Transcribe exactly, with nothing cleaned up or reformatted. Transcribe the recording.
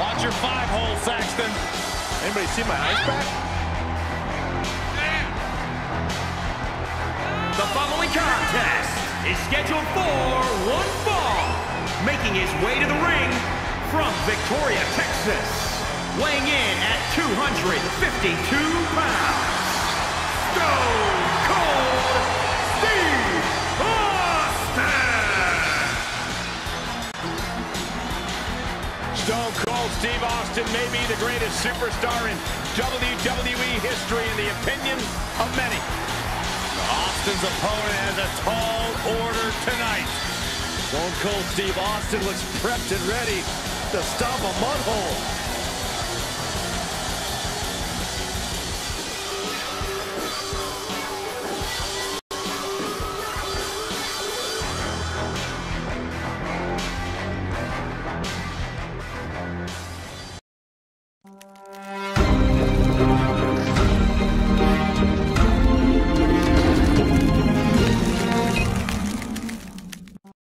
Watch your five hole, Saxton. Anybody see my ice pack? The following contest is scheduled for one fall. Making his way to the ring from Victoria, Texas. Weighing in at two hundred fifty-two pounds. Stone Cold Steve Austin! Stone Cold Steve Austin may be the greatest superstar in W W E history in the opinion of many. Austin's opponent has a tall order tonight. Stone Cold Steve Austin looks prepped and ready to stomp a mud hole.